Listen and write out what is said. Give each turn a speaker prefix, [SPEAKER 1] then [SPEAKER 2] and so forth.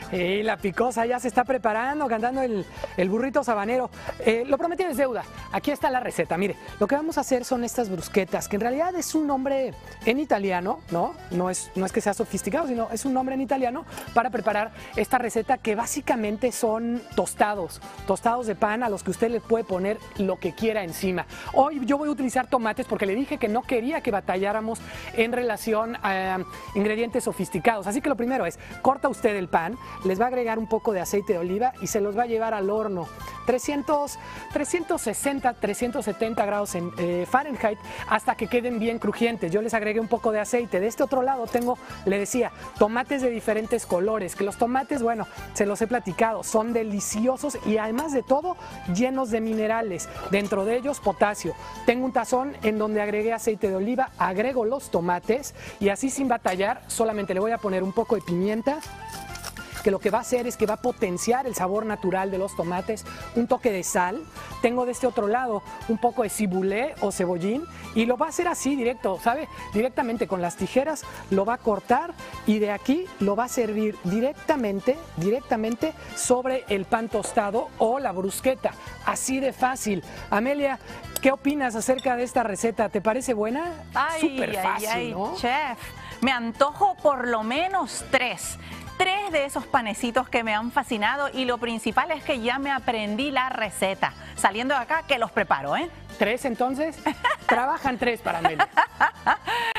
[SPEAKER 1] Y la picosa ya se está preparando, cantando el burrito sabanero. Lo prometido es deuda. Aquí está la receta. Mire, lo que vamos a hacer son estas brusquetas, que en realidad es un nombre en italiano, ¿no? No es que sea sofisticado, sino es un nombre en italiano para preparar esta receta, que básicamente son tostados de pan a los que usted le puede poner lo que quiera encima. Hoy yo voy a utilizar tomates porque le dije que no quería que batalláramos en relación a ingredientes sofisticados. Así que lo primero es, corta usted el pan, les va a agregar un poco de aceite de oliva y se los va a llevar al horno. 360, 370 grados en Fahrenheit hasta que queden bien crujientes. Yo les agregué un poco de aceite. De este otro lado tengo, le decía, tomates de diferentes colores, que los tomates, bueno, se los he platicado, son deliciosos y además de todo, llenos de minerales. Dentro de ellos, potasio. Tengo un tazón en donde agregué aceite de oliva, agrego los tomates y así sin batallar, solamente le voy a poner un poco de pimienta, que lo que va a hacer es que va a potenciar el sabor natural de los tomates, un toque de sal. Tengo de este otro lado un poco de cibulé o cebollín y lo va a hacer así directo, ¿sabe? Directamente con las tijeras lo va a cortar y de aquí lo va a servir directamente sobre el pan tostado o la brusqueta. Así de fácil. Amelia, ¿qué opinas acerca de esta receta? ¿Te parece buena? Súper fácil, ¿no?
[SPEAKER 2] Chef, me antojo por lo menos tres de esos panecitos que me han fascinado y lo principal es que ya me aprendí la receta. Saliendo de acá, que los preparo, ¿eh?
[SPEAKER 1] ¿3 entonces? Trabajan 3 para Amelia.